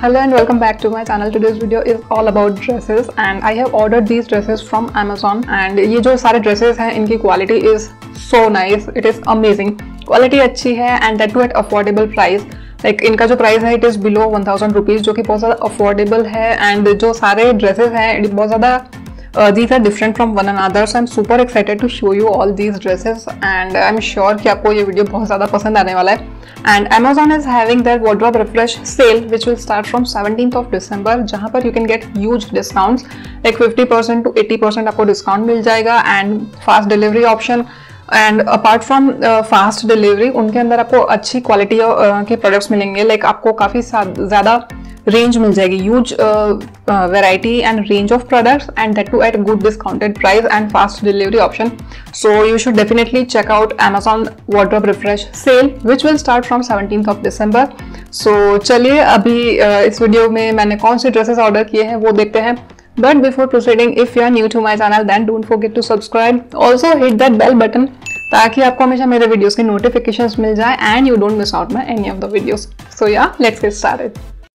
Hello and welcome back to my channel. Today's video is all about dresses and I have ordered these dresses from Amazon and ये जो सारे dresses हैं इनकी quality is so nice. It is amazing. Quality अच्छी है and that too at affordable price. Like इनका जो price है it is below 1000 rupees जो कि बहुत ज़्यादा affordable है and जो सारे dresses हैं बहुत ज़्यादा these are different from one another, so I'm super excited to show you all these dresses and I'm sure कि आपको ये वीडियो बहुत ज़्यादा पसंद आने वाला है. And Amazon is having their wardrobe refresh sale which will start from 17th of December जहाँ पर you can get huge discounts like 50% to 80% आपको discount मिल जाएगा and fast delivery option. And apart from fast delivery उनके अंदर आपको अच्छी quality के products मिलेंगे. लाइक आपको काफ़ी ज़्यादा रेंज मिल जाएगी, huge variety and range of products and that too at good discounted price and fast delivery option. So you should definitely check out Amazon wardrobe refresh sale which will start from 17th of December. So चलिए अभी इस video में मैंने कौन से dresses order किए हैं वो देखते हैं. But before proceeding, if you are new to my channel, then don't forget to subscribe. Also hit that bell button ताकि आपको हमेशा मेरे वीडियोस की notifications मिल जाए and you don't miss out my any of the videos. So yeah, let's get started.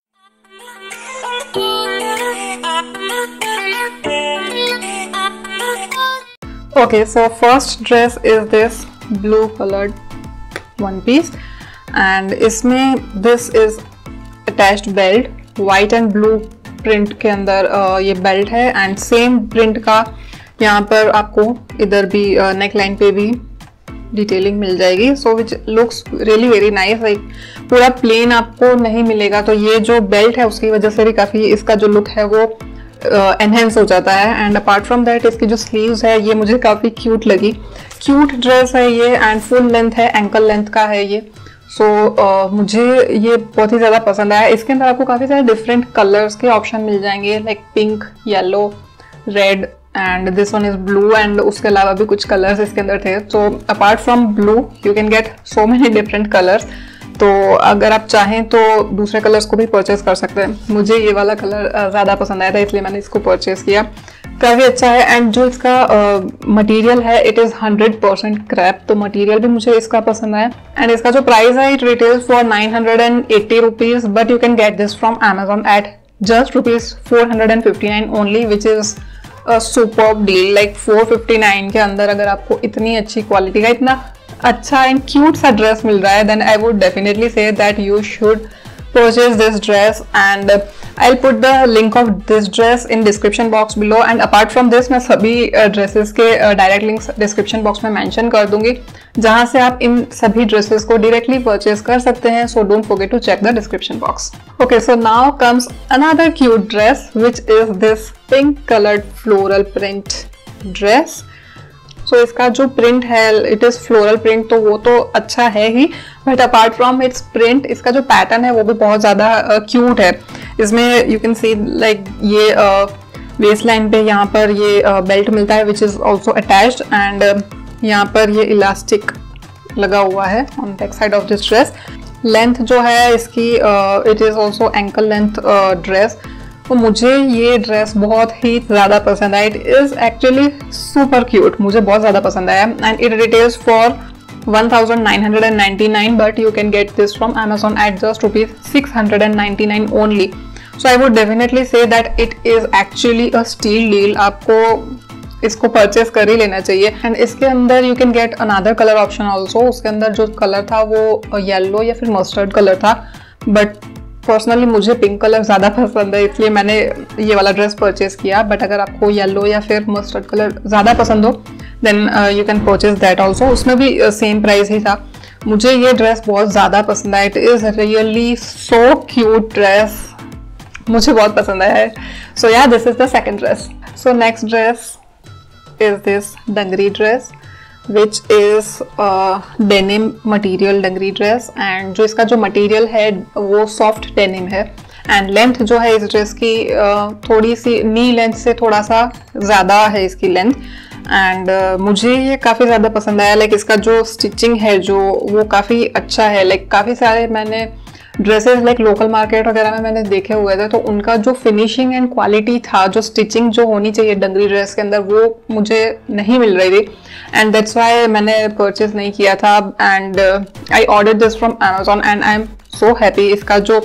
Okay, so first dress is this blue colored one piece and इसमें this is attached belt, white and blue print के अंदर ये belt है and same print का यहाँ पर आपको इधर भी नेक लाइन पे भी डिटेलिंग मिल जाएगी. So which looks really very nice. Like पूरा प्लेन आपको नहीं मिलेगा तो ये जो बेल्ट है उसकी वजह से भी काफ़ी इसका जो लुक है वो एनहेंस हो जाता है. एंड अपार्ट फ्रॉम दैट इसकी जो स्लीव्स है ये मुझे काफ़ी क्यूट लगी. क्यूट ड्रेस है ये एंड फुल लेंथ है, एंकल लेंथ का है ये. मुझे ये बहुत ही ज़्यादा पसंद आया. इसके अंदर आपको काफ़ी सारे डिफरेंट कलर्स के ऑप्शन मिल जाएंगे like pink, yellow, red and this one is blue and उसके अलावा भी कुछ कलर्स इसके अंदर थे. So apart from blue you can get so many different colours. तो अगर आप चाहें तो दूसरे कलर्स को भी परचेज कर सकते हैं. मुझे ये वाला कलर ज़्यादा पसंद आया था इसलिए मैंने इसको परचेज किया. काफ़ी अच्छा है एंड जो इसका मटेरियल है इट इज़ 100% क्रैप. तो मटेरियल भी मुझे इसका पसंद आया एंड इसका जो प्राइस है it retails for 980 rupees but you can get this from Amazon at just ₹459 only which is superb deal. Like 459 के अंदर अगर आपको इतनी अच्छी क्वालिटी का इतना अच्छा एंड क्यूट सा ड्रेस मिल रहा है then I would definitely say that you should purchase this dress and I'll put the link of this dress in description box below and apart from this मैं सभी dresses के direct links description box में mention कर दूंगी जहाँ से आप इन सभी dresses को directly purchase कर सकते हैं. So don't forget to check the description box. Okay, so now comes another cute dress which is this pink colored floral print dress. सो इसका जो प्रिंट है इट इज़ फ्लोरल प्रिंट तो वो तो अच्छा है ही but apart from its print इसका जो पैटर्न है वो भी बहुत ज़्यादा क्यूट है. इसमें यू कैन सी लाइक ये वेस्ट लाइन पे यहाँ पर ये बेल्ट मिलता है which is also attached and यहाँ पर ये इलास्टिक लगा हुआ है on back side of this dress. Length जो है इसकी it is also ankle length dress. तो मुझे ये ड्रेस बहुत ही ज़्यादा पसंद आया. It is actually super cute, मुझे बहुत ज़्यादा पसंद आया and it retails for 1999 but you can get this from Amazon at just ₹699 only. So I would definitely say that it is actually a steal deal. आपको इसको purchase कर ही लेना चाहिए. एंड इसके अंदर you can get another colour option also. उसके अंदर जो कलर था वो येलो या फिर मस्टर्ड कलर था बट पर्सनली मुझे पिंक कलर ज़्यादा पसंद है इसलिए मैंने ये वाला ड्रेस परचेज किया. बट अगर आपको येलो या फिर मस्टर्ड कलर ज़्यादा पसंद हो then you can purchase that also. उसमें भी सेम प्राइस ही था. मुझे ये ड्रेस बहुत ज़्यादा पसंद आया. It is really so cute dress, मुझे बहुत पसंद आया है. So yeah this is the second dress. So next dress is this dungaree dress which is denim material dungaree dress and जो इसका जो मटीरियल है वो सॉफ्ट डेनिम है एंड लेंथ जो है इस ड्रेस की थोड़ी सी नी लेंथ से थोड़ा सा ज़्यादा है इसकी लेंथ एंड मुझे ये काफ़ी ज़्यादा पसंद आया. लाइक इसका जो स्टिचिंग है जो वो काफ़ी अच्छा है. लाइक काफ़ी सारे मैंने ड्रेसेस लाइक लोकल मार्केट वगैरह में मैंने देखे हुए थे तो उनका जो फिनिशिंग एंड क्वालिटी था, जो स्टिचिंग जो होनी चाहिए डंगरी ड्रेस के अंदर वो मुझे नहीं मिल रही थी एंड दैट्स वाई मैंने परचेज नहीं किया था. And I order this from Amazon and I am so happy. इसका जो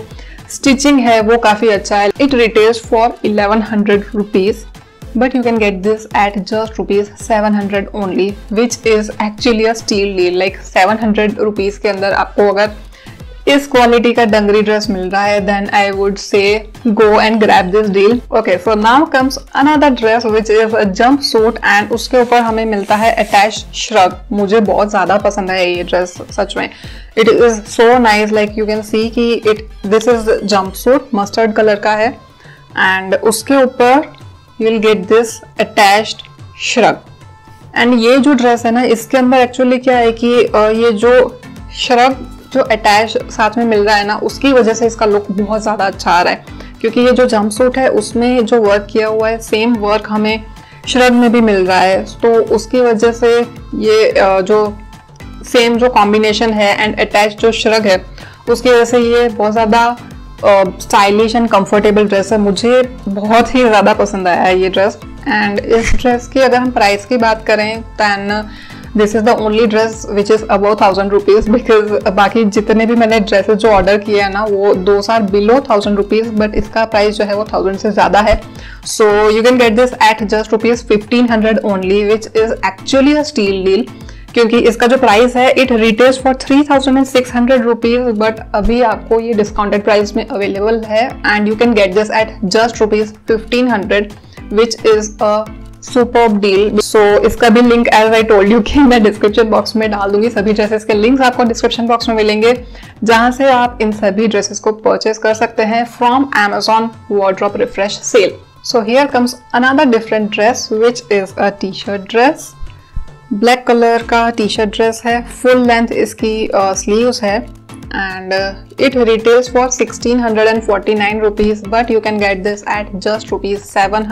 स्टिचिंग है वो काफ़ी अच्छा है। It retails for 1100 rupees but you can get this at just rupees 700 only, which is actually a steal deal. Like 700 rupees के अंदर आपको अगर इस क्वालिटी का डंगरी ड्रेस मिल रहा है then I would say go and grab this deal. Okay, so now comes another dress which is a jumpsuit and उसके ऊपर हमें मिलता है attached shrug. मुझे बहुत ज़्यादा पसंद है ये ड्रेस सच में. It is so nice, like you can see कि this is jumpsuit mustard colour का है and उसके ऊपर you'll get this attached shrug. and ये जो ड्रेस है ना इसके अंदर एक्चुअली क्या है कि ये जो shrug जो अटैच साथ में मिल रहा है ना उसकी वजह से इसका लुक बहुत ज़्यादा अच्छा आ रहा है, क्योंकि ये जो जंपसूट है उसमें जो वर्क किया हुआ है सेम वर्क हमें श्रग में भी मिल रहा है, तो उसकी वजह से ये जो सेम जो कॉम्बिनेशन है एंड अटैच जो श्रग है उसकी वजह से ये बहुत ज़्यादा स्टाइलिश एंड कंफर्टेबल ड्रेस है। मुझे बहुत ही ज़्यादा पसंद आया है ये ड्रेस। एंड इस ड्रेस की अगर हम प्राइस की बात करें then this is the only dress which is about 1000 rupees, because बाकी जितने भी मैंने ड्रेसेस जो ऑर्डर किए हैं ना वो 2 बिलो 1000 रुपीज़, बट इसका प्राइस जो है वो 1000 से ज़्यादा है। So you can get this at just rupees 1500 only, which is actually a steal deal, क्योंकि इसका जो प्राइस है it retails for 3600 rupees, but अभी आपको ये डिस्काउंटेड प्राइस में अवेलेबल है and you can get this at just rupees 1500, which is a superb deal. So इसका भी link as I told you कि मैं डिस्क्रिप्शन बॉक्स में डाल दूंगी। सभी ड्रेसेस के लिंक्स आपको डिस्क्रिप्शन बॉक्स में मिलेंगे, जहां से आप इन सभी ड्रेसेस को परचेज कर सकते हैं from Amazon Wardrobe Refresh Sale। So here comes another different dress which is a T shirt dress. Black colour का टी शर्ट ड्रेस है, फुल लेंथ इसकी स्लीव्स है and it retails for 1649 rupees, but you can get this at just rupees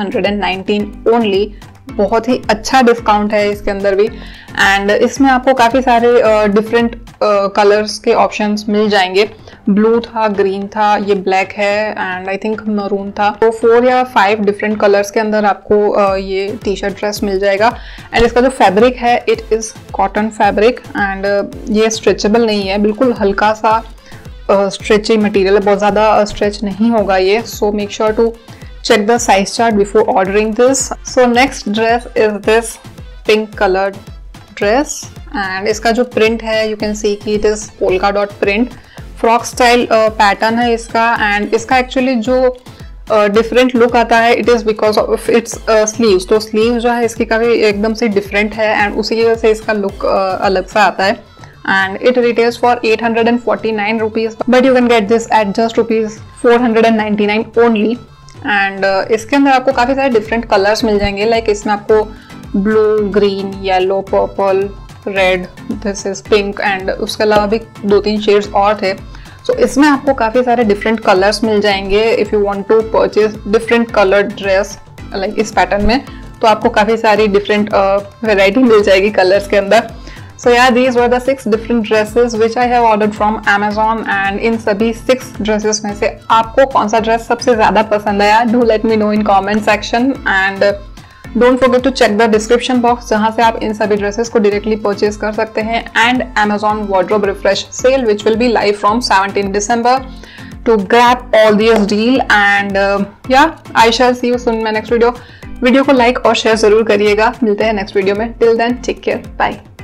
719 only। बहुत ही अच्छा discount है इसके अंदर भी, एंड इसमें आपको काफ़ी सारे डिफरेंट कलर्स के ऑप्शंस मिल जाएंगे। ब्लू था, ग्रीन था, ये ब्लैक है एंड आई थिंक मरून था। तो 4 या 5 डिफरेंट कलर्स के अंदर आपको ये टी शर्ट ड्रेस मिल जाएगा। एंड इसका जो फैब्रिक है it is cotton fabric and ये स्ट्रेचेबल नहीं है, बिल्कुल हल्का सा स्ट्रेची मटेरियल है, बहुत ज़्यादा स्ट्रेच नहीं होगा ये। So make sure to check the size chart before ordering this. So next dress is this pink colored dress and इसका जो print है you can see कि it is polka dot print, frog style pattern है इसका, and इसका actually जो different look आता है it is because of its sleeves। तो sleeves जो है इसकी काफ़ी एकदम से different है and उसी की वजह से इसका look अलग सा आता है। and it retails for 849 rupees, but you can get this at just rupees 499 only। And इसके अंदर आपको काफ़ी सारे डिफरेंट कलर्स मिल जाएंगे, लाइक इसमें आपको blue, green, yellow, purple, red, this is pink and उसके अलावा भी 2-3 शेड्स और थे। सो इसमें आपको काफ़ी सारे डिफरेंट कलर्स मिल जाएंगे। If you want to purchase different coloured dress like इस पैटर्न में तो आपको काफ़ी सारी डिफरेंट वेराइटी मिल जाएगी कलर्स के अंदर। So yeah, these were the 6 different dresses which I have ordered from Amazon, and इन सभी 6 dresses में से आपको कौन सा ड्रेस सबसे ज़्यादा पसंद आया? Do let me know in comment section and don't forget to check the description box जहाँ से आप इन सभी ड्रेसेस को directly purchase कर सकते हैं, and Amazon Wardrobe Refresh Sale which will be live from 17 December to grab all these deal and yeah, I shall see you soon in my next video। Video को like और share ज़रूर करिएगा। मिलते हैं next video में। Till then, take care, bye।